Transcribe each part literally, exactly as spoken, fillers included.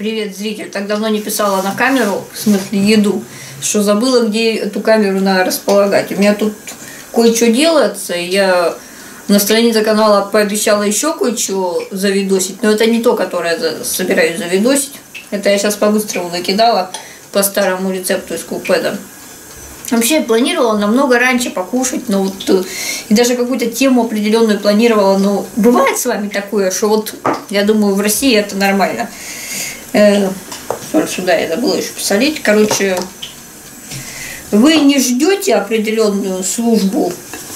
Привет, зритель. Так давно не писала на камеру, в смысле еду, что забыла, где эту камеру надо располагать. У меня тут кое-что делается, и я на странице канала пообещала еще кое-что завидосить, но это не то, которое я собираюсь завидосить. Это я сейчас по-быстрому накидала по старому рецепту из Кулпеда. Вообще я планировала намного раньше покушать, но вот и даже какую-то тему определенную планировала, но бывает с вами такое, что вот я думаю, в России это нормально. Э, сюда я забыла еще посолить. Короче, вы не ждете определенную службу,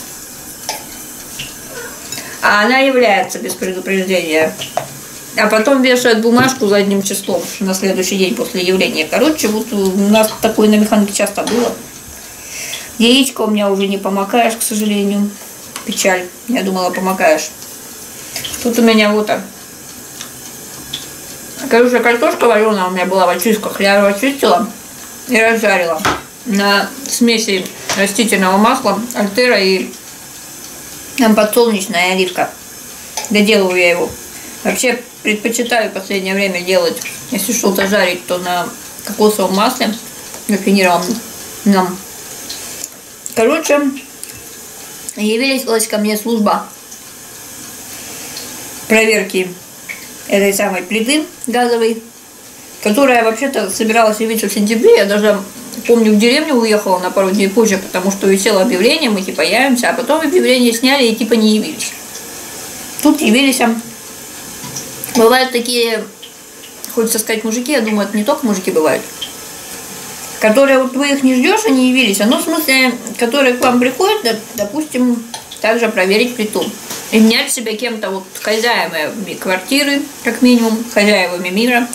а она является без предупреждения. А потом вешают бумажку задним числом на следующий день после явления. Короче, вот у нас такое на механике часто было. Яичко у меня уже не помакаешь, к сожалению. Печаль. Я думала, помакаешь. Тут у меня вот так. Короче, картошка вареная у меня была в очистках. Я ее очистила и разжарила на смеси растительного масла, альтера и подсолнечная оливка. Доделываю я его. Вообще предпочитаю в последнее время делать, если что-то жарить, то на кокосовом масле рафинированном. Короче, явилась ко мне служба проверки этой самой плиты газовой, которая вообще-то собиралась явиться в сентябре. Я даже помню, в деревню уехала на пару дней позже, потому что висело объявление, мы типа явимся, а потом объявление сняли и типа не явились. Тут явились. Бывают такие, хочется сказать, мужики, я думаю, это не только мужики бывают, которые вот вы их не ждешь, они явились. Ну, в смысле, которые к вам приходят, допустим, также проверить плиту. И менять себя кем-то вот хозяевами квартиры, как минимум, хозяевами мира.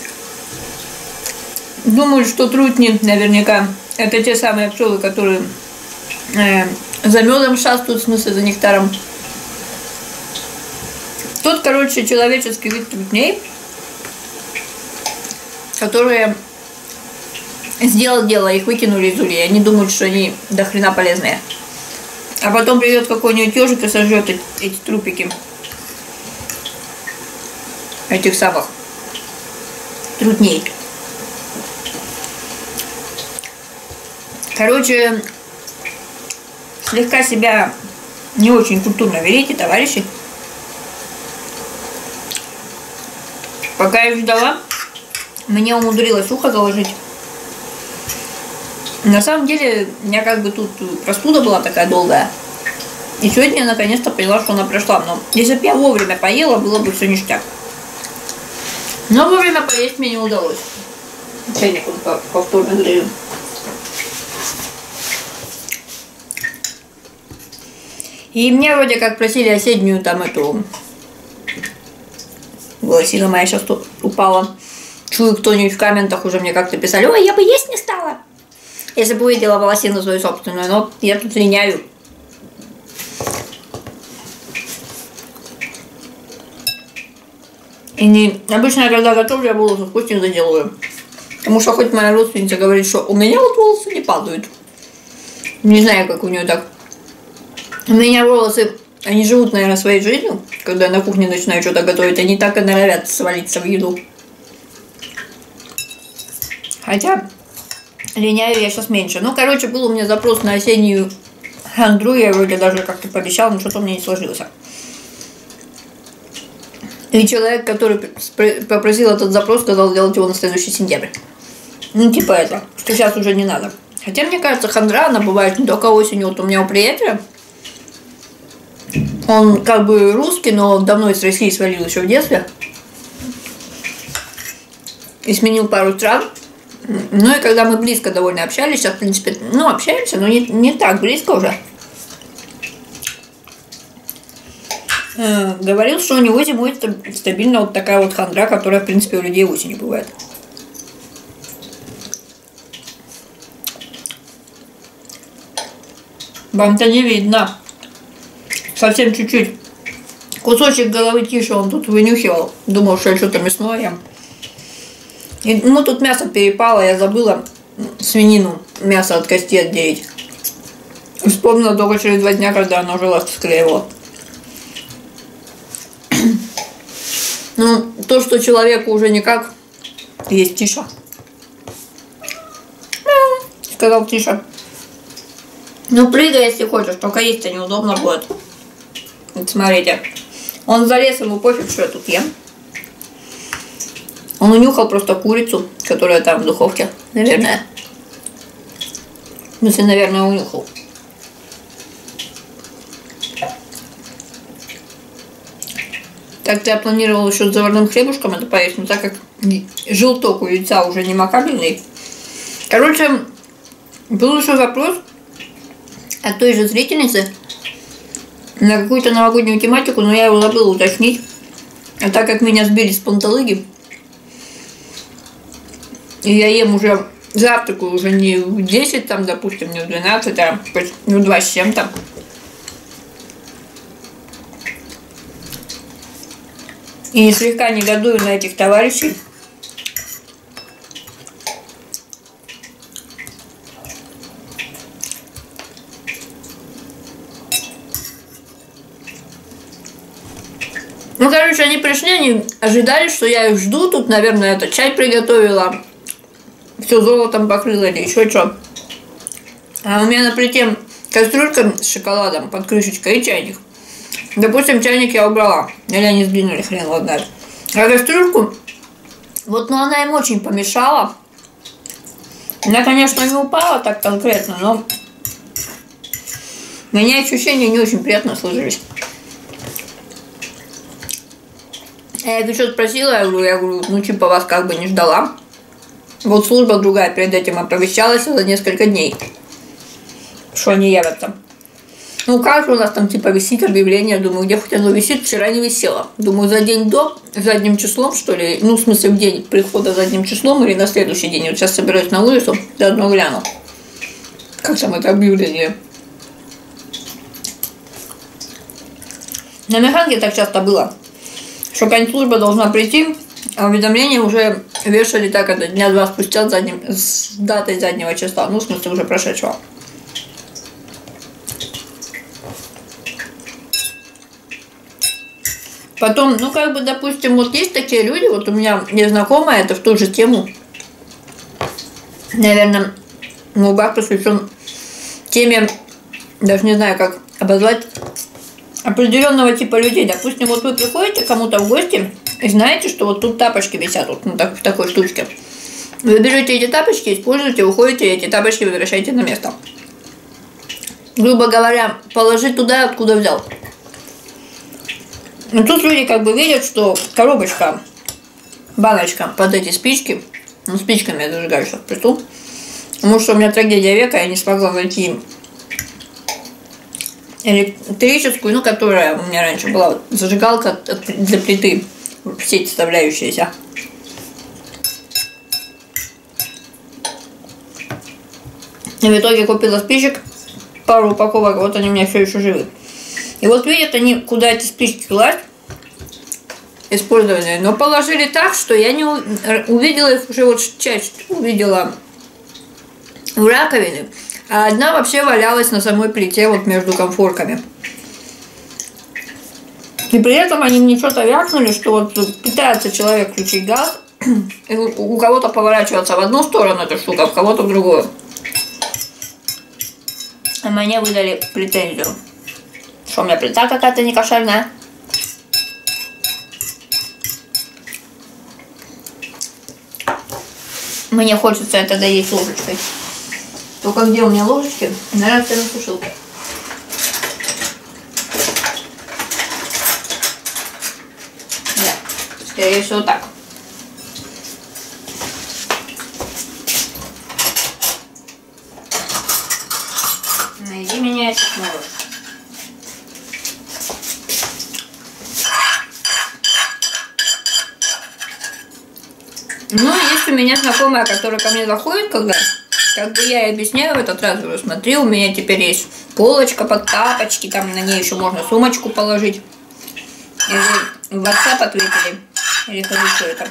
Думаю, что трутни наверняка это те самые пчелы, которые э, за медом шастают, в смысле за нектаром. Тот, короче, человеческий вид трутней, которые сделал дело, их выкинули из улья. Они думают, что они до хрена полезные. А потом придет какой-нибудь ежик и сожжет эти, эти трупики. Этих самых трутней. Короче, слегка себя не очень культурно ведите, товарищи. Пока я ждала, мне умудрилось ухо заложить. На самом деле, у меня как бы тут простуда была такая долгая. И сегодня я наконец-то поняла, что она прошла. Но если бы я вовремя поела, было бы все ништяк. Но вовремя поесть мне не удалось. Чайник вот повторно грею. И мне вроде как просили осеннюю там эту... Волосина моя сейчас тут упала. Чую, кто-нибудь в комментах уже мне как-то писали: ой, я бы есть не стала, если бы увидела волосину свою собственную, но я тут линяю. И не... Обычно, когда готовлю, я волосы в кустик заделываю. Потому что хоть моя родственница говорит, что у меня вот волосы не падают. Не знаю, как у нее так. У меня волосы, они живут, наверное, своей жизнью. Когда я на кухне начинаю что-то готовить, они так и норовят свалиться в еду. Хотя... линяю я сейчас меньше. Ну, короче, был у меня запрос на осеннюю хандру. Я вроде даже как-то пообещала, но что-то у меня не сложилось. И человек, который попросил этот запрос, сказал сделать его на следующий сентябрь. Ну, типа это, что сейчас уже не надо. Хотя, мне кажется, хандра, она бывает не только осенью. Вот у меня у приятеля, он как бы русский, но давно из России свалил еще в детстве. И сменил пару стран. Ну и когда мы близко довольно общались, сейчас, в принципе, ну, общаемся, но не, не так близко уже. Э, говорил, что у него зимой стабильно вот такая вот хандра, которая, в принципе, у людей осенью бывает. Вам-то не видно. Совсем чуть-чуть. Кусочек головы тише он тут вынюхивал. Думал, что я что-то мясное ем. И, ну, тут мясо перепало, я забыла свинину, мясо от кости отделить. Вспомнила только через два дня, когда оно уже ласт склеивало. Ну, то, что человеку уже никак есть Тиша. Сказал Тиша. Ну, прыгай, если хочешь, только есть-то неудобно будет. Вот смотрите. Он залез, ему пофиг, что я тут ем. Он унюхал просто курицу, которая там в духовке, наверное. Ну, если, наверное, унюхал. Так-то я планировал еще с заварным хлебушком это поесть, но так как желток у яйца уже не макабельный. Короче, был еще вопрос от той же зрительницы на какую-то новогоднюю тематику, но я его забыла уточнить. А так как меня сбили с панталыги, и я ем уже, завтракаю уже не в десять, там, допустим, не в двенадцать, а в два с чем-то. И слегка негодую на этих товарищей. Ну, короче, они пришли, они ожидали, что я их жду. Тут, наверное, это чай приготовила. Все золотом покрыла или еще что. А у меня на плите кастрюлька с шоколадом под крышечкой и чайник. Допустим, чайник я убрала. Или они сдвинули, хрен его знает. А кастрюльку, вот, ну, она им очень помешала. Она, конечно, не упала так конкретно, но у меня ощущения не очень приятно сложились. Я их что-то спросила, я говорю, я говорю, ну, типа, вас как бы не ждала. Вот служба другая перед этим оповещалась за несколько дней, что они явятся. Ну, как же у нас там, типа, висит объявление, думаю, где хоть оно висит, вчера не висело. Думаю, за день до, задним числом, что ли, ну, в смысле, в день прихода задним числом или на следующий день. Вот сейчас собираюсь на улицу, заодно гляну, как там это объявление. На механке так часто было, что какая-нибудь служба должна прийти, а уведомления уже вешали так, это дня два спустя с, задним, с датой заднего числа, ну, в смысле, уже прошедшего. Потом, ну, как бы, допустим, вот есть такие люди, вот у меня есть знакомая, это в ту же тему, наверное, мой баг посвящен теме, даже не знаю, как обозвать, определенного типа людей. Допустим, вот вы приходите кому-то в гости и знаете, что вот тут тапочки висят, вот ну, так, в такой штучке. Вы берете эти тапочки, используете, уходите, и эти тапочки возвращаете на место. Грубо говоря, положить туда, откуда взял. Но тут люди как бы видят, что коробочка, баночка под эти спички, ну, спичками я зажигаю сейчас плиту, потому что у меня трагедия века, я не смогла найти электрическую, ну, которая у меня раньше была, вот, зажигалка для плиты, в сеть вставляющаяся. И в итоге купила спичек, пару упаковок, вот они у меня все еще живы. И вот видят они, куда эти спички класть, использованные, но положили так, что я не увидела их уже, вот часть увидела в раковине, а одна вообще валялась на самой плите, вот между конфорками. И при этом они мне что-то вякнули, что вот пытается человек включить газ, и у кого-то поворачиваться в одну сторону эта штука, в кого-то в другую. А мне выдали претензию. Что у меня плита какая-то не кошерная. Мне хочется это доесть ложечкой. Только где у меня ложечки? Наверное, на сушилке. Да, скорее всего так. Найди меня, если сможешь. Ну, есть у меня знакомая, которая ко мне заходит, когда, как бы я ей объясняю в этот раз, говорю, смотри, у меня теперь есть полочка под тапочки, там на ней еще можно сумочку положить. Или в WhatsApp ответили, или что это.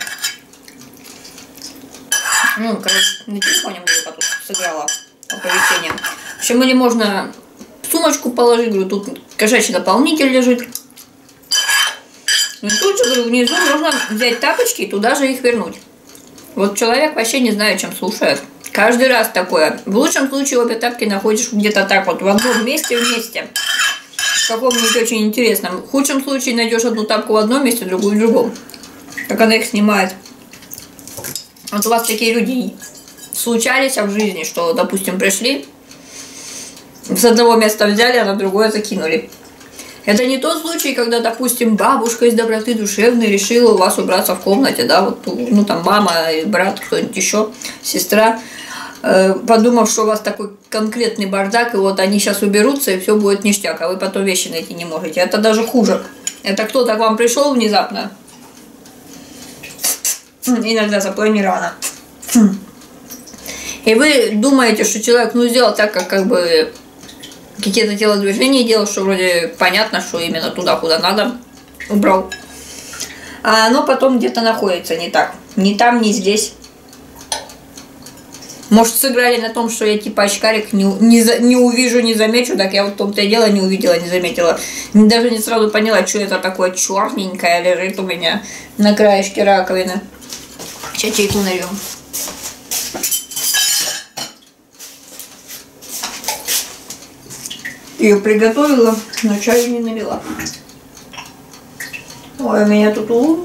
Ну, короче, на телефоне мне тут сыграла оповещение. В общем, или можно сумочку положить, говорю, тут кошачий наполнитель лежит. И тут же, говорю, внизу можно взять тапочки и туда же их вернуть. Вот человек вообще не знает, чем слушает. Каждый раз такое. В лучшем случае обе тапки находишь где-то так вот в одном месте вместе. В каком-нибудь очень интересном. В худшем случае найдешь одну тапку в одном месте, другую в другом. Как она их снимает. Вот у вас такие люди случались в жизни, что, допустим, пришли, с одного места взяли, а на другое закинули. Это не тот случай, когда, допустим, бабушка из доброты душевной решила у вас убраться в комнате, да, вот, ну, там, мама, брат, кто-нибудь еще, сестра, э, подумав, что у вас такой конкретный бардак, и вот они сейчас уберутся, и все будет ништяк, а вы потом вещи найти не можете. Это даже хуже. Это кто-то к вам пришел внезапно, иногда запланировано, и вы думаете, что человек, ну, сделал так, как, как бы... какие-то телодвижения делал, что вроде понятно, что именно туда, куда надо, убрал. А оно потом где-то находится не так. Ни там, ни здесь. Может, сыграли на том, что я типа очкарик, не, не, за, не увижу, не замечу, так я вот в том-то и дело не увидела, не заметила. Даже не сразу поняла, что это такое черненькое лежит у меня на краешке раковины. Сейчас чайку нальем. Ее приготовила, но чаю не налила. Ой, у меня тут улун.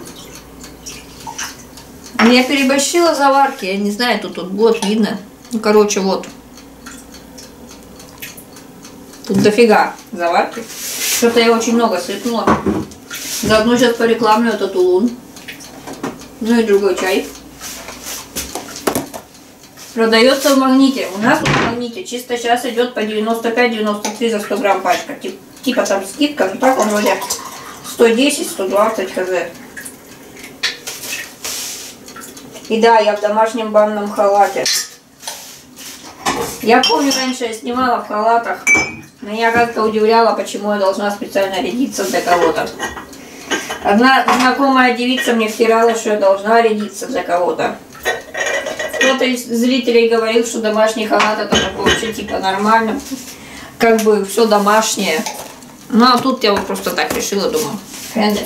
Я переборщила заварки, я не знаю, тут, тут вот видно. Ну, короче, вот. Тут дофига заварки. Что-то я очень много сыпнула. Заодно сейчас порекламлю этот улун. Ну и другой чай. Продается в Магните. У нас в Магните чисто сейчас идет по девяносто пять — девяносто три за сто грамм пачка. Тип, типа там скидка, но так он вроде сто десять — сто двадцать хз. И да, я в домашнем банном халате. Я помню, раньше я снимала в халатах. Меня как-то удивляло, почему я должна специально рядиться для кого-то. Одна знакомая девица мне втирала, что я должна рядиться для кого-то. Кто-то из зрителей говорил, что домашний халат это вообще типа нормально, как бы все домашнее. Ну а тут я вот просто так решила, думаю, хрен.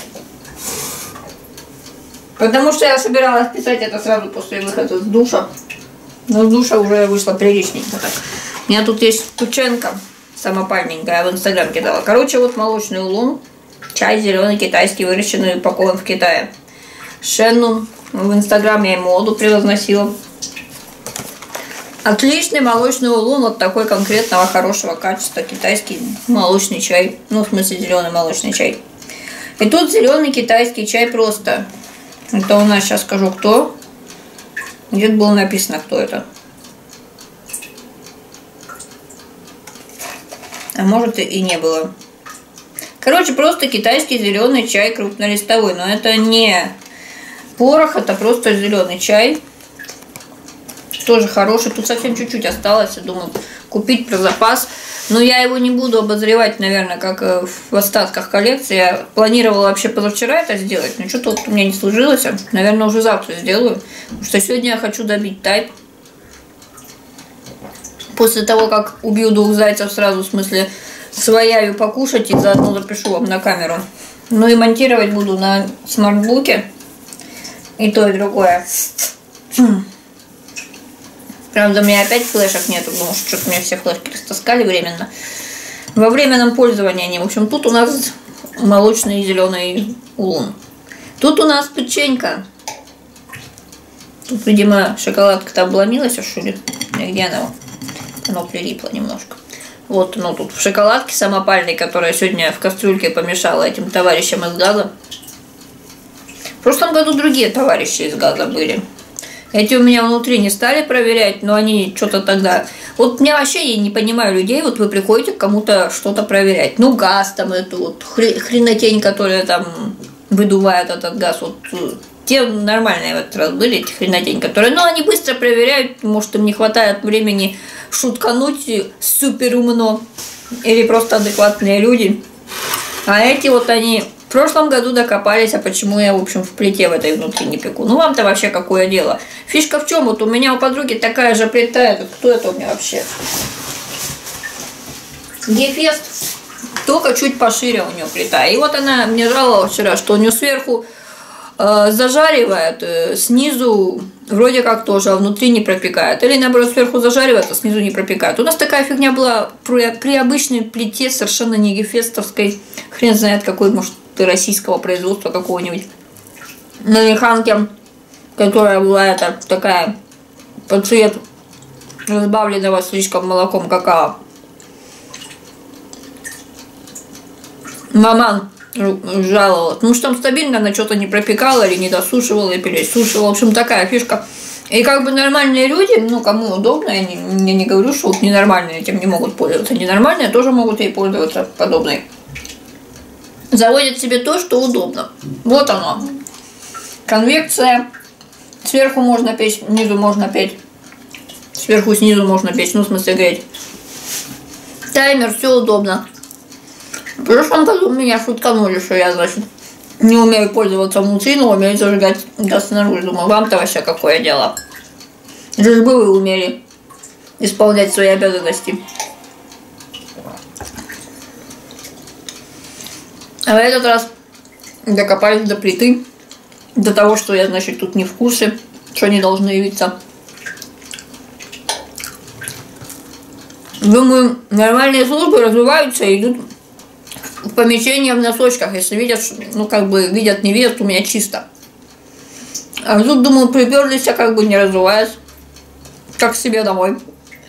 Потому что я собиралась писать это сразу после выхода с душа. Но с душа уже вышла приличненько так. У меня тут есть тученка самопальненькая, я в инстаграм кидала. Короче, вот молочный улун, чай зеленый китайский, выращенный и упакован в Китае. Шеннун, в инстаграм я ему оду превозносила. Отличный молочный улун, вот такой конкретного хорошего качества, китайский молочный чай, ну в смысле зеленый молочный чай. И тут зеленый китайский чай просто. Это у нас, сейчас скажу кто. Где-то было написано, кто это. А может и не было. Короче, просто китайский зеленый чай крупнолистовой, но это не порох, это просто зеленый чай. Тоже хороший. Тут совсем чуть-чуть осталось. Я думаю, купить про запас. Но я его не буду обозревать, наверное, как в остатках коллекции. Я планировала вообще позавчера это сделать, но что-то вот у меня не сложилось. Наверное, уже завтра сделаю. Потому что сегодня я хочу добить тайп. После того, как убью двух зайцев сразу, в смысле, свояю покушать, и заодно запишу вам на камеру. Ну и монтировать буду на смартбуке. И то, и другое. Правда, у меня опять флешек нету, потому что что-то мне все флешки растаскали временно. Во временном пользовании они. В общем, тут у нас молочный зеленый улун. Тут у нас печенька. Тут, видимо, шоколадка-то обломилась, что ли? Где она? Оно прилипло немножко. Вот оно тут в шоколадке самопальной, которая сегодня в кастрюльке помешала этим товарищам из газа. В прошлом году другие товарищи из газа были. Эти у меня внутри не стали проверять, но они что-то тогда... Вот я вообще не понимаю людей, вот вы приходите к кому-то что-то проверять. Ну, газ там, эту вот хренотень, которая там выдувает этот газ. Вот те нормальные в этот раз были, эти хренотень, которые... Ну, они быстро проверяют, может, им не хватает времени шуткануть супер умно. Или просто адекватные люди. А эти вот они... В прошлом году докопались, а почему я, в общем, в плите в этой внутри не пеку. Ну, вам-то вообще какое дело? Фишка в чем? Вот у меня у подруги такая же плита. Это кто это у меня вообще? Гефест. Только чуть пошире у нее плита. И вот она мне жаловалась вчера, что у нее сверху э, зажаривает, э, снизу вроде как тоже, а внутри не пропекает. Или наоборот сверху зажаривается, снизу не пропекает. У нас такая фигня была при, при обычной плите, совершенно не гефестовской, хрен знает какой, может, российского производства какого-нибудь. На механке, которая была это такая под цвет разбавленного слишком молоком какао. Маман жаловалась. Ну, что там стабильно она что-то не пропекала или не досушивала, или пересушивала. В общем, такая фишка. И как бы нормальные люди, ну, кому удобно, я не, я не говорю, что вот ненормальные этим не могут пользоваться. Ненормальные тоже могут ей пользоваться подобной. Заводят себе то, что удобно. Вот оно. Конвекция. Сверху можно печь, снизу можно печь. Сверху, снизу можно печь, ну, в смысле, греть. Таймер, все удобно. В прошлом году меня шутканули, что я, значит, не умею пользоваться внутри, но умею зажигать газ снаружи. Думаю, вам-то вообще какое дело? Лишь бы вы умели исполнять свои обязанности. А в этот раз докопались до плиты, до того, что я, значит, тут не в курсе, что они должны явиться. Думаю, нормальные службы развиваются и идут в помещение в носочках, если видят, ну, как бы, видят, не видят, у меня чисто. А тут, думаю, приперлись, как бы не разуваясь, как к себе домой.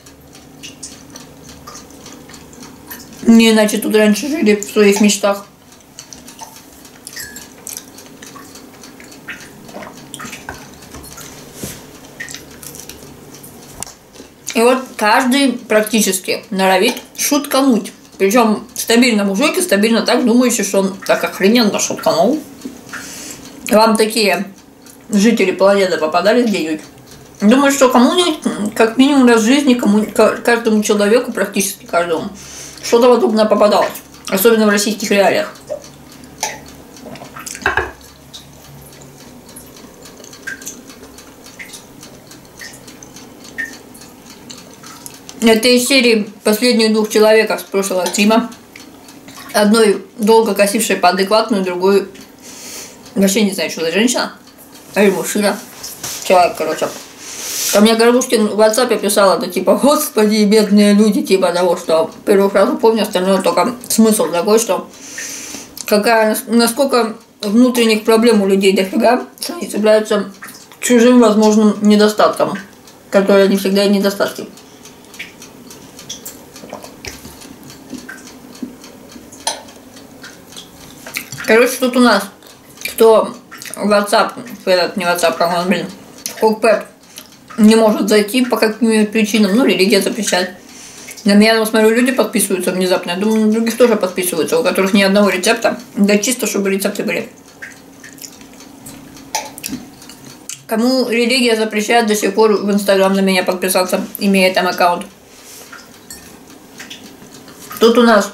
Не иначе тут раньше жили в своих мечтах. И вот каждый практически норовит шуткануть. Причем стабильно мужик и стабильно так думающий, что он так охрененно шутканул. Вам такие жители планеты попадались где-нибудь? Думаю, что кому-нибудь, как минимум раз в жизни, кому, каждому человеку, практически каждому, что-то подобное попадалось. Особенно в российских реалиях. Это из серии последних двух человеков с прошлого стрима. Одной долго косившей по адекватную, другой вообще не знаю, что за женщина. Или мужчина. Человек, короче. Ко мне Горбушкин в WhatsApp писала, да типа, господи, бедные люди, типа того, что первую фразу помню, остальное только смысл такой, что какая, насколько внутренних проблем у людей дофига, что они цепляются чужим возможным недостатком, которые не всегда и недостатки. Короче, тут у нас, кто в WhatsApp, этот не WhatsApp, как он, блин, в Cockpad не может зайти по каким-нибудь причинам, ну, религия запрещает. На меня, я смотрю, люди подписываются внезапно, я думаю, на других тоже подписываются, у которых ни одного рецепта, да чисто, чтобы рецепты были. Кому религия запрещает до сих пор в Инстаграм на меня подписаться, имея там аккаунт. Тут у нас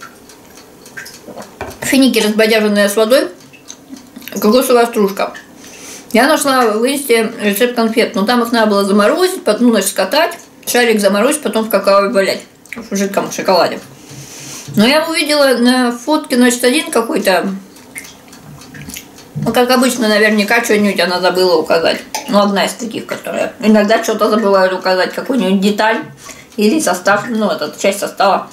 финики, разбодяженные с водой, кокосовая стружка. Я нашла в инсте рецепт конфет, но там их надо было заморозить, потом, значит, скатать, шарик заморозить, потом в какао валять, в жидком шоколаде. Но я увидела на фотке, значит, один какой-то, ну, как обычно, наверняка, что-нибудь она забыла указать. Ну, одна из таких, которая иногда что-то забывают указать, какую-нибудь деталь или состав, ну, это часть состава.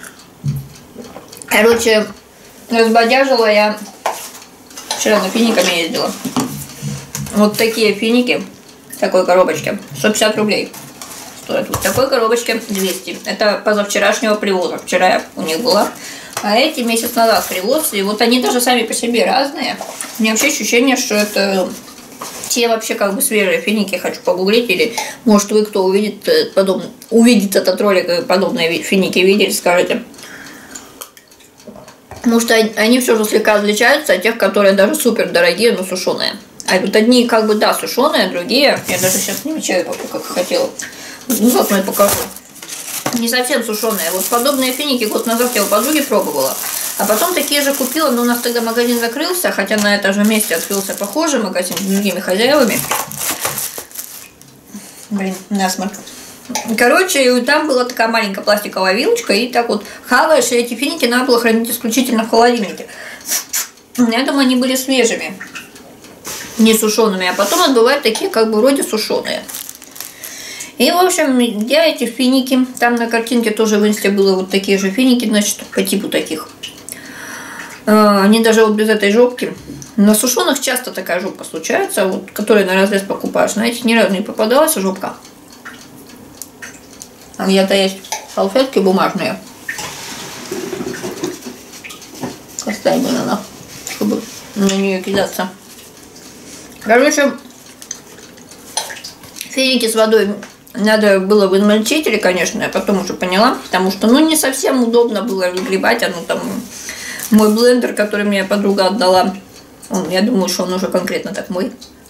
Короче, разбодяжила я, вчера на финиками ездила. Вот такие финики в такой коробочке, сто пятьдесят рублей стоят. Вот в такой коробочке двести. Это позавчерашнего привоза, вчера я у них была. А эти месяц назад привоз, и вот они даже сами по себе разные. У меня вообще ощущение, что это те вообще как бы свежие финики, хочу погуглить, или может вы, кто увидит, подобный, увидит этот ролик и подобные финики видели, скажите. Потому что они все же слегка отличаются от тех, которые даже супер дорогие, но сушеные. А вот одни как бы, да, сушеные, другие, я даже сейчас не чаю попью, как хотела. Ну, заодно и покажу. Не совсем сушеные. Вот подобные финики год назад я у подруги пробовала. А потом такие же купила, но у нас тогда магазин закрылся, хотя на этом же месте открылся похожий магазин с другими хозяевами. Блин, насморк. Короче, там была такая маленькая пластиковая вилочка, и так вот хаваешь, и эти финики надо было хранить исключительно в холодильнике. Я думаю, они были свежими. не сушеными, а потом отбывают такие, как бы, вроде сушеные. И, в общем, я эти финики, там на картинке тоже в инсте было вот такие же финики, значит, по типу таких. Они даже вот без этой жопки. На сушеных часто такая жопка случается, вот, которую на разрез покупаешь. На этих ни разу не попадалась жопка. А где-то есть салфетки бумажные. Оставим ее, надо, чтобы на нее кидаться. Короче, финики с водой надо было в измельчителе, конечно, я потом уже поняла, потому что, ну, не совсем удобно было выгребать, оно там, мой блендер, который мне подруга отдала, он, я думаю, что он уже конкретно так мой.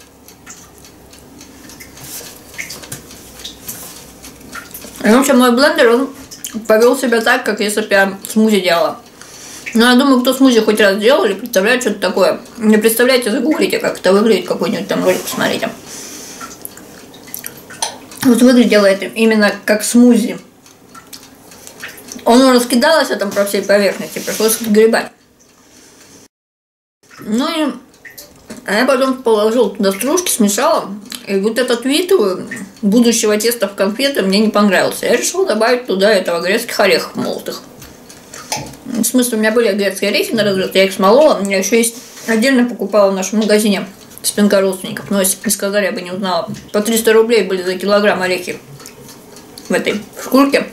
В общем, мой блендер, он повел себя так, как если бы я смузи делала. Ну, я думаю, кто смузи хоть раз делал или представляет что-то такое. Не представляете, загуглите, как это выглядит, какой-нибудь там ролик посмотрите. Вот выглядело это именно как смузи. Он раскидалось там по всей поверхности, пришлось отгребать. Ну и а я потом положил туда стружки, смешала. И вот этот вид будущего теста в конфеты мне не понравился. Я решила добавить туда этого грецких орехов молотых. В смысле, у меня были грецкие орехи на разрез, я их смолола. У меня еще есть, отдельно покупала в нашем магазине спинка родственников. Но если бы не сказали, я бы не узнала. По триста рублей были за килограмм орехи в этой шкурке.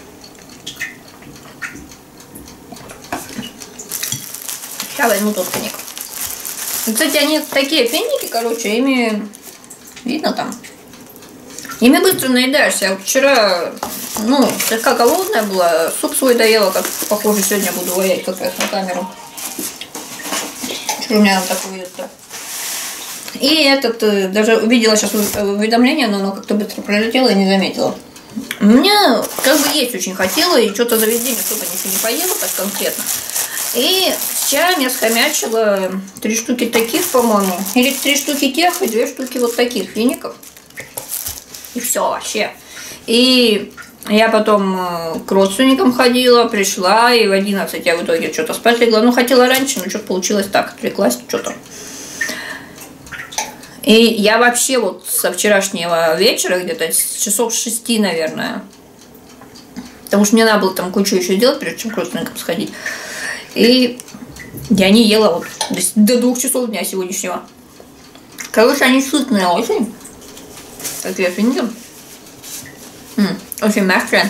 Сейчас возьму тот финик. И, кстати, они такие финики, короче, ими видно там. Ими быстро наедаешься. Я вот вчера, ну, слегка голодная была, суп свой доела, как, похоже, сегодня буду ваять как раз на камеру. Что у меня там такое это. И этот, даже увидела сейчас уведомление, но оно как-то быстро пролетело и не заметила. Мне как бы есть очень хотела, и что-то за весь день особо ничего не поела так конкретно. И с чаем я схомячила три штуки таких, по-моему, или три штуки тех, и две штуки вот таких фиников. И все вообще. И я потом к родственникам ходила, пришла, и в одиннадцать я в итоге что-то спать легла. Ну, хотела раньше, но что-то получилось так, отвлеклась, что-то. И я вообще вот со вчерашнего вечера, где-то с часов шести, наверное, потому что мне надо было там кое-что еще делать, прежде чем к родственникам сходить. И я не ела вот до двух часов дня сегодняшнего. Короче, они сытные очень. Такие финики. Очень мягкие.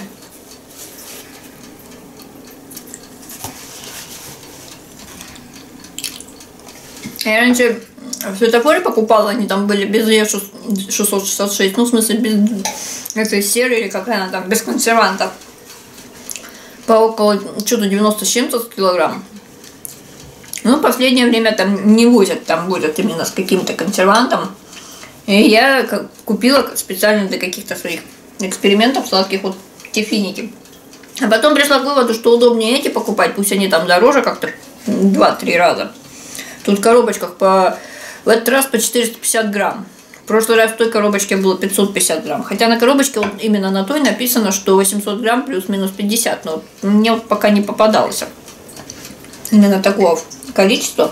Я раньше в светофоре покупала, они там были без Е шестьсот шестьдесят шесть, ну в смысле без этой серии, или какая она там, без консервантов. По около что-то девяносто с чем-то килограмм. Ну, в последнее время там не возят, там возят именно с каким-то консервантом. И я купила специально для каких-то своих экспериментов сладких вот те финики. А потом пришла к выводу, что удобнее эти покупать, пусть они там дороже как-то два-три раза. Тут в коробочках по... в этот раз по четыреста пятьдесят грамм. В прошлый раз в той коробочке было пятьсот пятьдесят грамм. Хотя на коробочке вот именно на той написано, что восемьсот грамм плюс-минус пятьдесят. Но мне вот пока не попадалось именно такого количества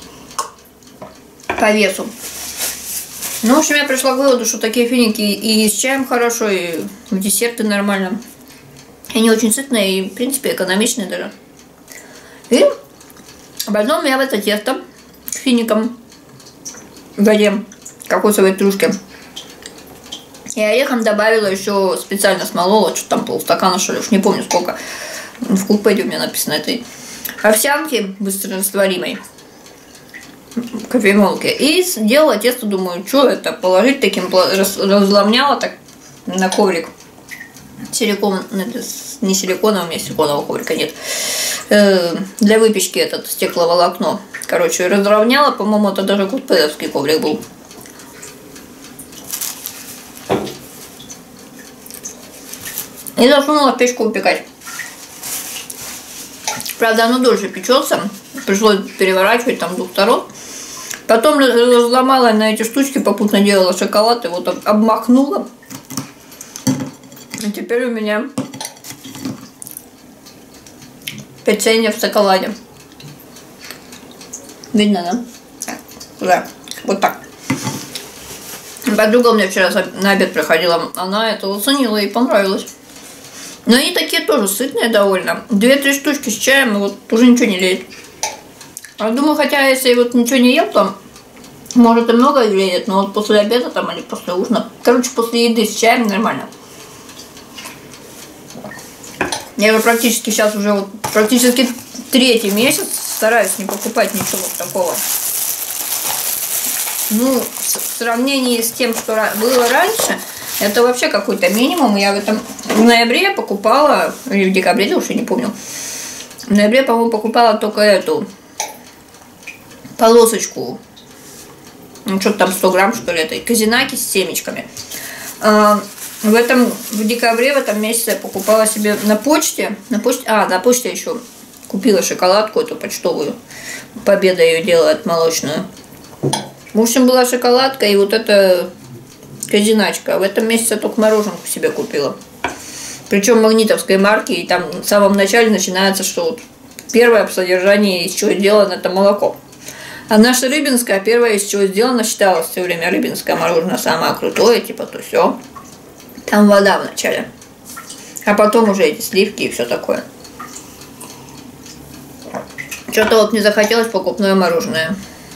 по весу. Ну, в общем, я пришла к выводу, что такие финики и с чаем хорошо, и в десерты нормально. Они очень сытные и, в принципе, экономичные даже. И потом я в это тесто с фиником дадим кокосовой стружки. И орехом добавила еще специально смолола, что там полстакана, что ли, уж не помню сколько. В Кулпеде у меня написано этой овсянки быстрорастворимой кофемолки. И сделала тесто, думаю, что это положить таким, разломняла так на коврик. Силикон, не силиконовый, у меня силиконового коврика нет. Для выпечки этот стекловолокно. Короче, разровняла, по-моему, это даже кулпедовский коврик был. И засунула в печку упекать. Правда, оно дольше печется. Пришлось переворачивать там с двух сторон. Потом разломала на эти штучки, попутно делала шоколад, и вот обмахнула. И теперь у меня печенье в шоколаде. Видно, да? Да. Вот так. Подруга у меня вчера на обед приходила, она это оценила и понравилось. Но они такие тоже сытные довольно. Две-три штучки с чаем, и вот уже ничего не лезет. А думаю, хотя если вот ничего не ем, то может и много лезет, но вот после обеда там или после ужина. Короче, после еды с чаем нормально. Я же практически сейчас уже вот, практически третий месяц стараюсь не покупать ничего такого. Ну, в сравнении с тем, что было раньше, это вообще какой-то минимум. Я в этом в ноябре покупала, или в декабре, я уже не помню. В ноябре, по-моему, покупала только эту полосочку. Ну, что-то там сто грамм, что ли, этой казинаки с семечками. А, в этом, в декабре, в этом месяце я покупала себе на почте, на почте, а, на почте еще купила шоколадку эту почтовую. Победа ее делает, молочную. В общем, была шоколадка и вот эта казиначка. В этом месяце я только мороженку себе купила. Причем магнитовской марки. И там в самом начале начинается, что вот первое в содержании, из чего сделано, это молоко. А наше рыбинское, первое, из чего сделано, считалось все время рыбинское мороженое самое крутое, типа то все. Там вода в начале. А потом уже эти сливки и все такое. Что-то вот не захотелось покупное мороженое.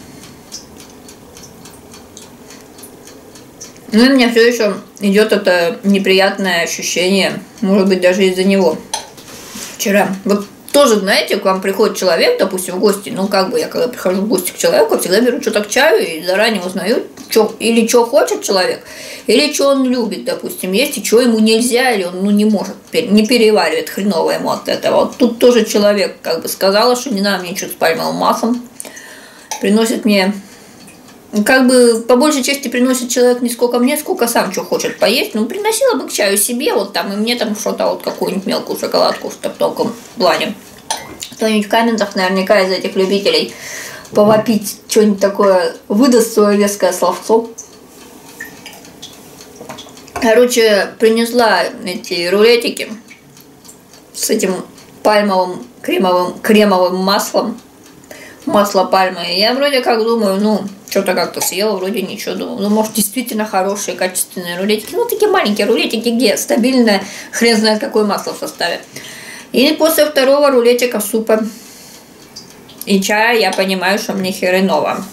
Ну и у меня все еще идет это неприятное ощущение, может быть, даже из-за него. Вчера. Вот тоже, знаете, к вам приходит человек, допустим, в гости, ну как бы я когда прихожу в гости к человеку, всегда беру что-то к чаю и заранее узнаю, что, или что хочет человек, или что он любит, допустим, есть, и что ему нельзя, или он ну, не может, не переваривает, хреново ему от этого. Вот тут тоже человек как бы сказала, что не надо мне ничего с пальмовым маслом, приносит мне... Как бы по большей части приносит человек не сколько мне, сколько сам что хочет поесть. Ну, приносила бы к чаю себе, вот там, и мне там что-то, вот какую-нибудь мелкую шоколадку в тонком плане. Кто-нибудь в комментах наверняка из этих любителей повопить что-нибудь такое, выдаст свое веское словцо. Короче, принесла эти рулетики с этим пальмовым кремовым, кремовым маслом. Масло пальмы. И я вроде как думаю, ну, что-то как-то съела, вроде ничего, думаю. Ну, может, действительно хорошие, качественные рулетики. Ну, такие маленькие рулетики, где стабильное, хрен знает какое масло в составе. И после второго рулетика супа и чая я понимаю, что мне хреново.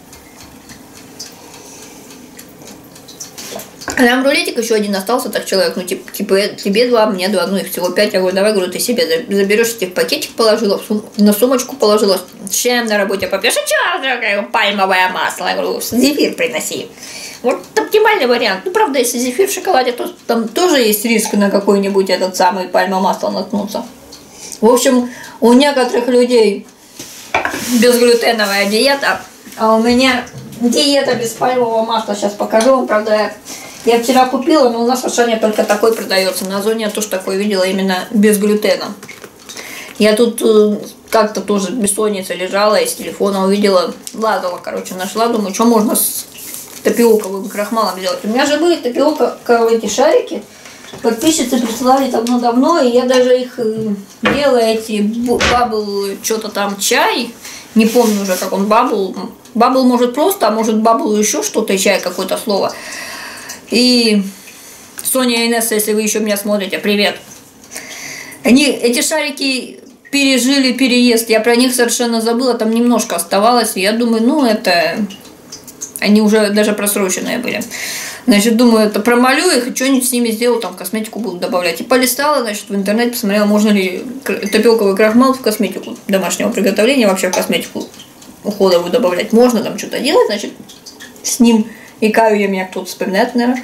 А там рулетик еще один остался, так человек, ну типа, типа тебе два, мне два, ну их всего пять. Я говорю, давай, говорю, ты себе заберешь, эти в пакетик положила, в сум... на сумочку положила, с чаем на работе попьешь, а что, пальмовое масло, я говорю, зефир приноси. Вот оптимальный вариант. Ну, правда, если зефир в шоколаде, то там тоже есть риск на какой-нибудь этот самый пальмовое масло наткнуться. В общем, у некоторых людей безглютеновая диета, а у меня диета без пальмового масла. Сейчас покажу вам, правда, я... Я вчера купила, но у нас в Ашане только такой продается. На Озоне я тоже такой видела, именно без глютена. Я тут э, как-то тоже бессонница лежала, из телефона увидела, лазала, короче, нашла, думаю, что можно с тапиоковым крахмалом сделать. У меня же были тапиоковые эти шарики, подписчицы присылали давно-давно, и я даже их делала, эти бабл, что-то там чай, не помню уже, как он, бабл, бабл может просто, а может бабл еще что-то, чай какое-то слово. И Соня и Инесса, если вы еще меня смотрите, привет. Они, эти шарики пережили переезд, я про них совершенно забыла, там немножко оставалось. Я думаю, ну это, они уже даже просроченные были. Значит, думаю, это промолю их и что-нибудь с ними сделаю, там косметику буду добавлять. И полистала, значит, в интернете посмотрела, можно ли тапиоковый крахмал в косметику домашнего приготовления, вообще в косметику уходовую добавлять. Можно там что-то делать, значит, с ним. И каю я, меня кто-то вспоминает, наверное.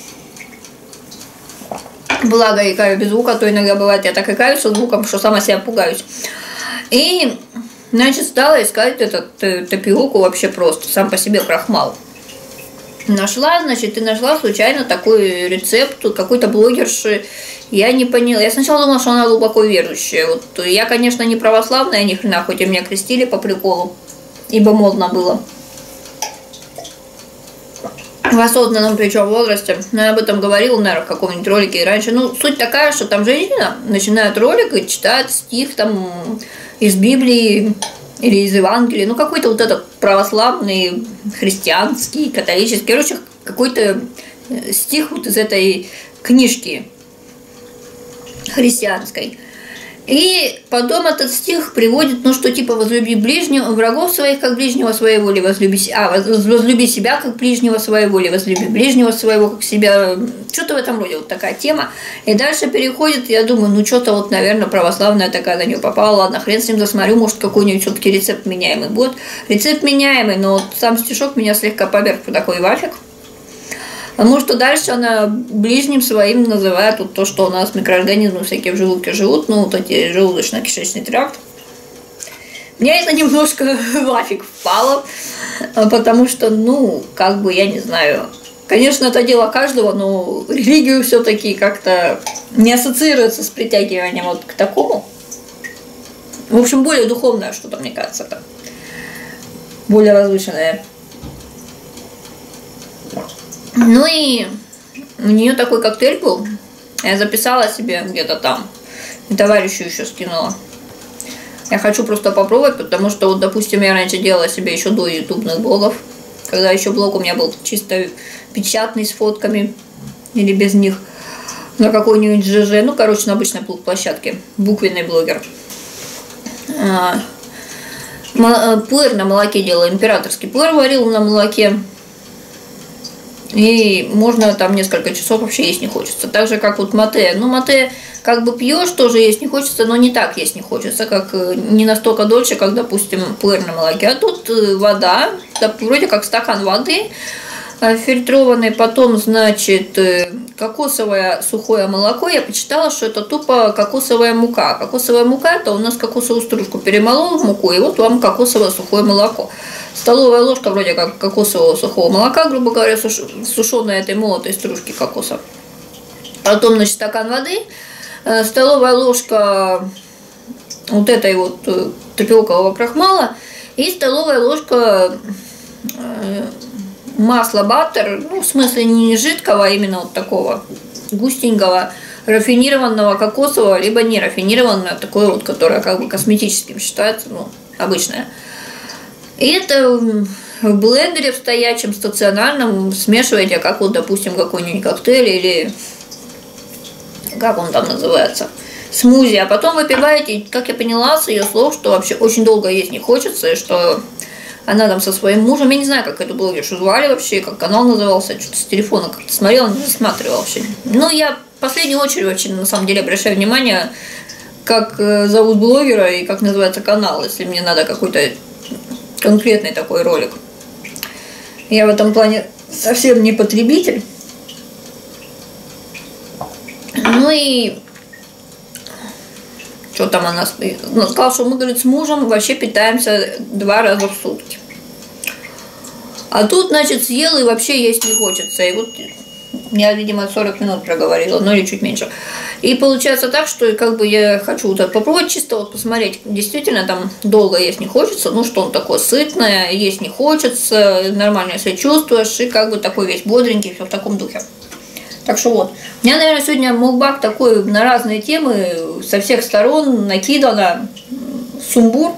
Благо, и каю без звука, то иногда бывает, я так и каю со звуком, что сама себя пугаюсь. И, значит, стала искать этот тапиоку вообще просто, сам по себе крахмал. Нашла, значит, и нашла случайно такой рецепт какой-то блогерши. Я не поняла. Я сначала думала, что она глубоко верующая. Вот я, конечно, не православная, ни хрена, хоть и меня крестили по приколу, ибо модно было. В осознанном причем возрасте. Но я об этом говорила, наверное, в каком-нибудь ролике и раньше. Ну, суть такая, что там женщина начинает ролик и читает стих там из Библии. или из Евангелия, ну какой-то вот этот православный, христианский, католический, короче, какой-то стих вот из этой книжки христианской. И потом этот стих приводит, ну что типа возлюби ближнего, врагов своих, как ближнего своего, или возлюби, а, возлюби себя, как ближнего своего, или возлюби ближнего своего, как себя. Что-то в этом роде, вот такая тема. И дальше переходит, я думаю, ну что-то вот, наверное, православная такая на нее попала, ладно, хрен с ним засмотрю, может какой-нибудь все-таки рецепт меняемый будет. Рецепт меняемый, но вот сам стишок меня слегка поверг по такой вафик. Потому что дальше она ближним своим называет вот то, что у нас микроорганизмы всякие в желудке живут, ну вот эти желудочно-кишечный тракт. Мне это немножко в афиг впало, потому что, ну, как бы, я не знаю, конечно, это дело каждого, но религию все-таки как-то не ассоциируется с притягиванием вот к такому. В общем, более духовное что-то, мне кажется, это более возвышенное. Ну и у нее такой коктейль был. Я записала себе где-то там. И товарищу еще скинула. Я хочу просто попробовать, потому что, вот, допустим, я раньше делала себе еще до ютубных блогов. Когда еще блог у меня был чисто печатный с фотками. Или без них. На какой-нибудь ЖЖ. Ну, короче, на обычной площадке. Буквенный блогер. Пуэр на молоке делала. Императорский пуэр варил на молоке. И можно там несколько часов вообще есть не хочется. Так же, как вот мате. Ну, мате как бы пьешь, тоже есть не хочется, но не так есть не хочется, как не настолько дольше, как, допустим, пуэр на молоке. А тут вода, да, вроде как стакан воды фильтрованной, потом, значит, кокосовое сухое молоко. Я почитала, что это тупо кокосовая мука. Кокосовая мука — это у нас кокосовую стружку перемолол в муку, и вот вам кокосовое сухое молоко. Столовая ложка вроде как кокосового сухого молока, грубо говоря, сушеной этой молотой стружки кокоса. Потом, значит, стакан воды, столовая ложка вот этой вот тапиокового крахмала и столовая ложка масла баттер, ну, в смысле не жидкого, а именно вот такого густенького, рафинированного кокосового, либо не рафинированного, такое вот, которое как бы косметическим считается, ну, обычное. И это в блендере в стоячем, стационарном смешиваете, как вот, допустим, какой-нибудь коктейль или как он там называется, смузи. А потом выпиваете, как я поняла с ее слов, что вообще очень долго есть не хочется, и что она там со своим мужем, я не знаю, как эту блогершу звали вообще, как канал назывался, что-то с телефона как-то смотрела, не засматривала вообще. Ну, я в последнюю очередь вообще на самом деле обращаю внимание, как зовут блогера и как называется канал, если мне надо какой-то конкретный такой ролик. Я в этом плане совсем не потребитель. Ну и что там она ну, сказала, что мы, говорит, с мужем вообще питаемся два раза в сутки. А тут, значит, съела и вообще есть не хочется. И вот я, видимо, сорок минут проговорила, ну или чуть меньше. И получается так, что как бы я хочу вот это попробовать, чисто вот посмотреть, действительно там долго есть не хочется, ну что он такое сытное, есть не хочется, нормально себя чувствуешь, и как бы такой весь бодренький, все в таком духе. Так что вот. У меня, наверное, сегодня мукбак такой на разные темы, со всех сторон накидано, сумбур.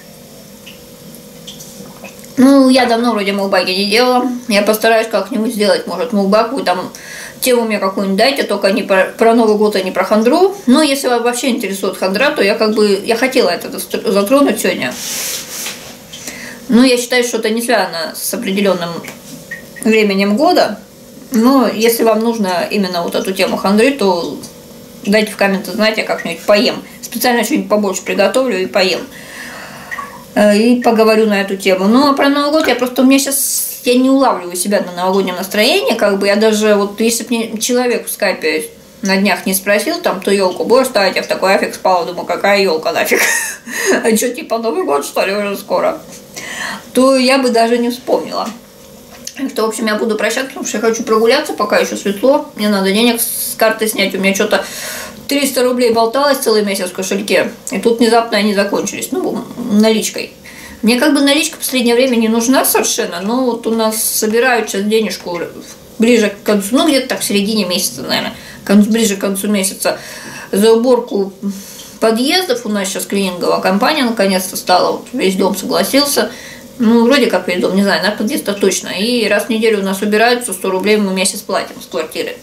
Ну, я давно вроде мукбаги не делала. Я постараюсь как-нибудь сделать, может, мукбак. Вы там тему мне какую-нибудь дайте, только не про, про Новый год, а не про хандру. Но если вас вообще интересует хандра, то я как бы, я хотела это затронуть сегодня. Но я считаю, что это не связано с определенным временем года. Но если вам нужно именно вот эту тему хандры, то дайте в комменты знать, я как-нибудь поем. Специально что-нибудь побольше приготовлю и поем. И поговорю на эту тему. Ну, а про Новый год я просто, у меня сейчас, я не улавливаю себя на новогоднем настроении, как бы я даже, вот, если бы мне человек в скайпе на днях не спросил, там, то елку будешь ставить, я в такой аффект спала, думаю, какая елка нафиг, а что, типа, Новый год, что ли, уже скоро, то я бы даже не вспомнила. Что, в общем, я буду прощаться, потому что я хочу прогуляться, пока еще светло, мне надо денег с карты снять, у меня что-то триста рублей болталось целый месяц в кошельке, и тут внезапно они закончились, ну, наличкой. Мне как бы наличка в последнее время не нужна совершенно, но вот у нас собирают сейчас денежку ближе к концу, ну, где-то так в середине месяца, наверное, ближе к концу месяца, за уборку подъездов. У нас сейчас клининговая компания наконец-то стала, вот весь дом согласился. Ну, вроде как весь дом, не знаю, наш подъезд-то точно. И раз в неделю у нас убираются, сто рублей мы в месяц платим с квартиры.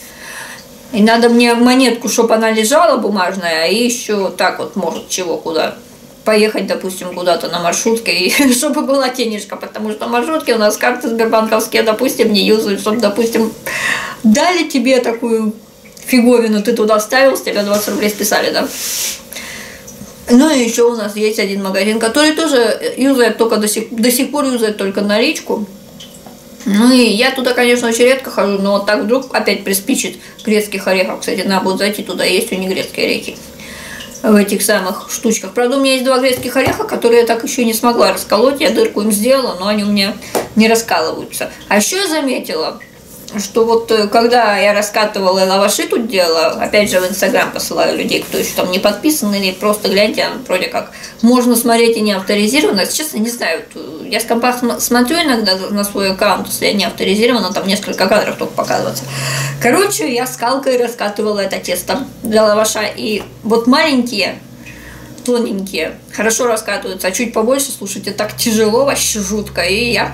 И надо мне монетку, чтобы она лежала бумажная, и еще так вот, может, чего, куда поехать, допустим, куда-то на маршрутке, и чтобы была денежка, потому что маршрутки у нас карты сбербанковские, допустим, не юзают, чтобы, допустим, дали тебе такую фиговину, ты туда вставил, с тебя двадцать рублей списали, да? Ну и еще у нас есть один магазин, который тоже юзает только до сих, до сих пор юзает только наличку. Ну и я туда, конечно, очень редко хожу, но вот так вдруг опять приспичит грецких орехов. Кстати, надо будет зайти туда, есть у них грецкие орехи в этих самых штучках. Правда, у меня есть два грецких ореха, которые я так еще не смогла расколоть. Я дырку им сделала, но они у меня не раскалываются. А еще я заметила, что вот когда я раскатывала и лаваши тут делала, опять же в Инстаграм посылаю людей, кто еще там не подписан, или просто гляньте, вроде как можно смотреть и не авторизированно. Если честно, не знаю, я с компах смотрю иногда на свой аккаунт, если я не авторизирована, там несколько кадров только показывается. Короче, я скалкой раскатывала это тесто для лаваша, и вот маленькие, тоненькие, хорошо раскатываются, а чуть побольше, слушайте, так тяжело, вообще жутко, и я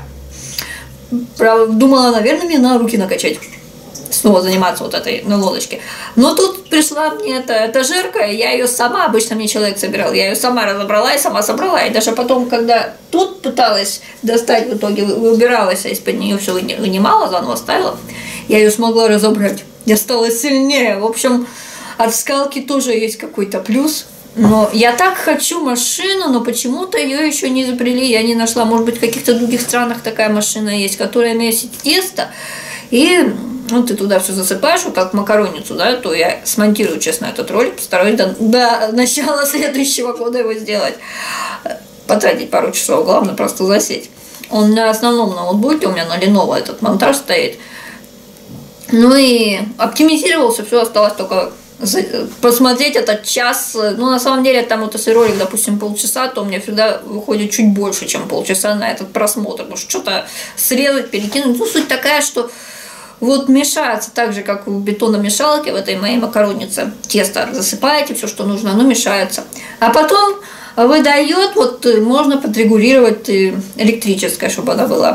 думала, наверное, мне на руки накачать, снова заниматься вот этой на лодочке. Но тут пришла мне эта этажерка, и я ее сама, обычно мне человек собирал, я ее сама разобрала и сама собрала. И даже потом, когда тут пыталась достать, в итоге выбиралась, а из-под нее все вынимала, заново ставила, я ее смогла разобрать. Я стала сильнее. В общем, от скалки тоже есть какой-то плюс. Но я так хочу машину, но почему-то ее еще не изобрели, я не нашла. Может быть, в каких-то других странах такая машина есть, которая месит тесто, и ну, ты туда все засыпаешь, вот как макароницу, да, то я смонтирую, честно, этот ролик, постараюсь до, до начала следующего года его сделать. Потратить пару часов, главное просто засеть. Он на основном ноутбуке, у меня на Lenovo этот монтаж стоит. Ну и оптимизировался, все, осталось только посмотреть этот час. Ну, на самом деле, там вот если ролик, допустим, полчаса, то у меня всегда выходит чуть больше, чем полчаса на этот просмотр. Потому что что-то срезать, перекинуть. Ну, суть такая, что вот мешается так же, как в бетономешалке, в этой моей макароннице. Тесто засыпаете, все, что нужно, оно мешается. А потом выдает, вот можно подрегулировать электрическое, чтобы она была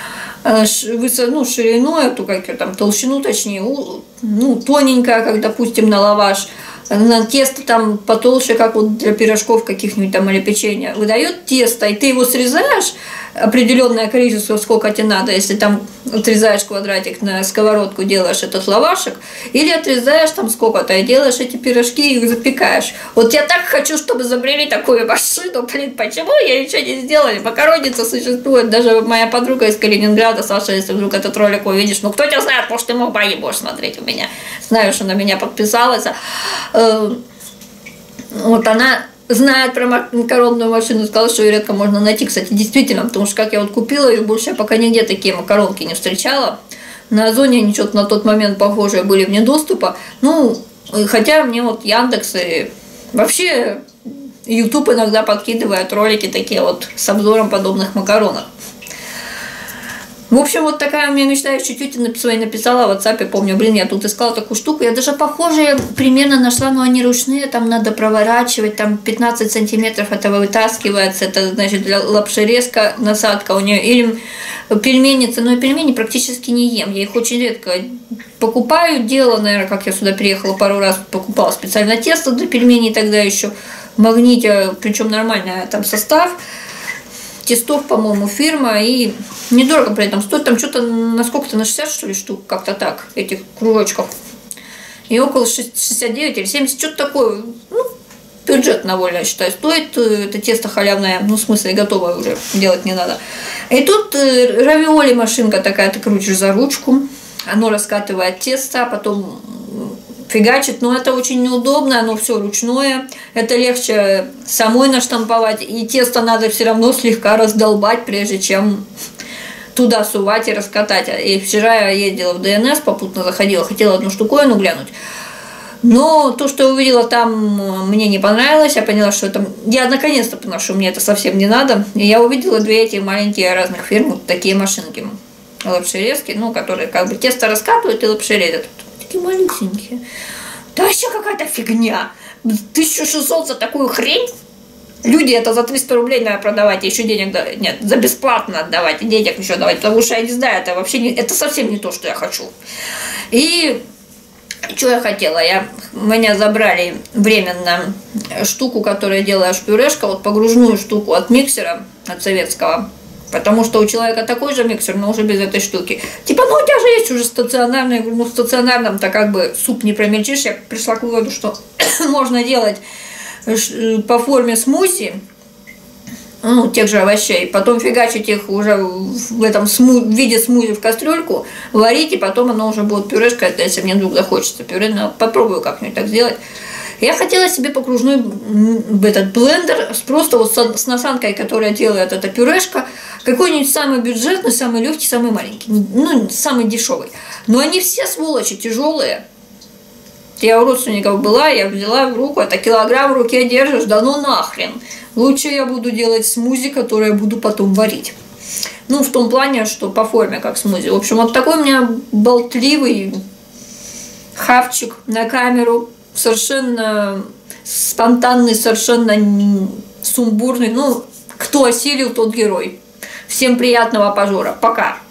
ну, ширину эту, как ее там, толщину, точнее, ну, тоненькая, как, допустим, на лаваш, на тесто там потолще, как вот для пирожков каких-нибудь там или печенья, выдает тесто, и ты его срезаешь, определенное количество, сколько тебе надо, если там отрезаешь квадратик на сковородку, делаешь этот лавашек, или отрезаешь там сколько-то и делаешь эти пирожки и их запекаешь. Вот я так хочу, чтобы изобрели такую машину, блин, почему я ничего не сделали? Макаронница существует, даже моя подруга из Калининграда, Саша, если вдруг этот ролик увидишь, ну кто тебя знает, может ты мог не будешь смотреть у меня, знаю, что на меня подписалась. Вот она знает про макаронную машину, сказала, что ее редко можно найти, кстати, действительно, потому что как я вот купила ее, больше я пока нигде такие макаронки не встречала. На Озоне они что-то на тот момент похожие были вне доступа. Ну, хотя мне вот Яндекс и вообще YouTube иногда подкидывает ролики такие вот с обзором подобных макаронов. В общем, вот такая у меня мечта, я чуть-чуть написала, написала в WhatsApp, помню, блин, я тут искала такую штуку, я даже похожие примерно нашла, но они ручные, там надо проворачивать, там пятнадцать сантиметров этого вытаскивается, это, значит, для лапшерезка, насадка у нее, или пельменница, но я пельмени практически не ем, я их очень редко покупаю, делала, наверное, как я сюда приехала пару раз, покупала специально тесто для пельменей, тогда еще в Магните, причем нормальный там состав, Тестов, по-моему, фирма, и недорого при этом стоит, там что-то на сколько-то, на шестьдесят, что ли, штук, как-то так, этих кружочков. И около шестьдесят девять или семьдесят, что-то такое, ну, бюджетно довольно, я считаю, стоит. Это тесто халявное, ну, в смысле, готовое уже, делать не надо. И тут равиоли машинка такая, ты крутишь за ручку, оно раскатывает тесто, а потом фигачит, но это очень неудобно, оно все ручное, это легче самой наштамповать, и тесто надо все равно слегка раздолбать, прежде чем туда сувать и раскатать. И вчера я ездила в ДНС, попутно заходила, хотела одну штуковину глянуть, но то, что я увидела там, мне не понравилось, я поняла, что это... Я наконец-то поняла, что мне это совсем не надо, и я увидела две эти маленькие разных фирм, вот такие машинки, лапшерезки, ну, которые как бы тесто раскатывают и лапшерезят. Такие малюсенькие. Да вообще какая-то фигня. тысяча шестьсот за такую хрень? Люди это за триста рублей надо продавать, и еще денег давать. Нет, за бесплатно отдавать, и денег еще давать, потому что я не знаю, это вообще не, это совсем не то, что я хочу. И что я хотела? Я, меня забрали временно штуку, которая делаешь пюрешка, вот погружную штуку от миксера, от советского. Потому что у человека такой же миксер, но уже без этой штуки. Типа, ну у тебя же есть уже стационарный. Я говорю, ну в стационарном-то как бы суп не промельчишь. Я пришла к выводу, что можно делать по форме смузи, ну, тех же овощей, потом фигачить их уже в этом сму в виде смузи в кастрюльку, варить, и потом оно уже будет пюрешка, если мне вдруг захочется пюре, но попробую как-нибудь так сделать. Я хотела себе покружной этот блендер, просто вот с насанкой, которая делает эта пюрешка, какой-нибудь самый бюджетный, самый легкий, самый маленький, ну, самый дешевый. Но они все, сволочи, тяжелые. Я у родственников была, я взяла в руку, это килограмм в руке держишь, да ну нахрен. Лучше я буду делать смузи, которые я буду потом варить. Ну, в том плане, что по форме как смузи. В общем, вот такой у меня болтливый хавчик на камеру. Совершенно спонтанный, совершенно сумбурный. Ну, кто осилил, тот герой. Всем приятного пожора. Пока.